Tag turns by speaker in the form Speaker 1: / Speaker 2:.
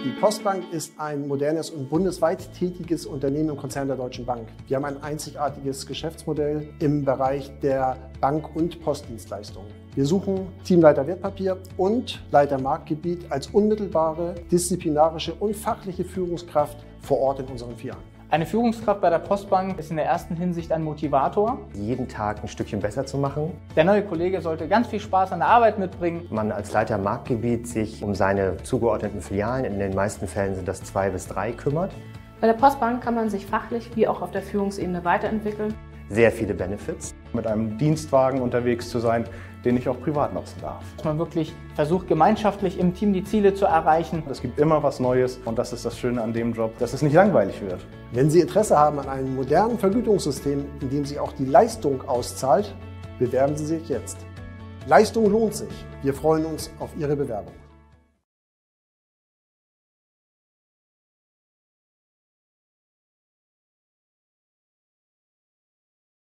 Speaker 1: Die Postbank ist ein modernes und bundesweit tätiges Unternehmen im Konzern der Deutschen Bank. Wir haben ein einzigartiges Geschäftsmodell im Bereich der Bank- und Postdienstleistungen. Wir suchen Teamleiter Wertpapier und Leiter Marktgebiet als unmittelbare, disziplinarische und fachliche Führungskraft vor Ort in unseren Filialen.
Speaker 2: Eine Führungskraft bei der Postbank ist in der ersten Hinsicht ein Motivator.
Speaker 3: Jeden Tag ein Stückchen besser zu machen.
Speaker 2: Der neue Kollege sollte ganz viel Spaß an der Arbeit mitbringen.
Speaker 3: Man als Leiter Marktgebiet sich um seine zugeordneten Filialen, in den meisten Fällen sind das 2 bis 3, kümmert.
Speaker 4: Bei der Postbank kann man sich fachlich wie auch auf der Führungsebene weiterentwickeln.
Speaker 3: Sehr viele Benefits.
Speaker 5: Mit einem Dienstwagen unterwegs zu sein, den ich auch privat nutzen darf.
Speaker 2: Dass man wirklich versucht, gemeinschaftlich im Team die Ziele zu erreichen.
Speaker 5: Es gibt immer was Neues und das ist das Schöne an dem Job, dass es nicht langweilig wird.
Speaker 1: Wenn Sie Interesse haben an einem modernen Vergütungssystem, in dem sich auch die Leistung auszahlt, bewerben Sie sich jetzt. Leistung lohnt sich. Wir freuen uns auf Ihre Bewerbung.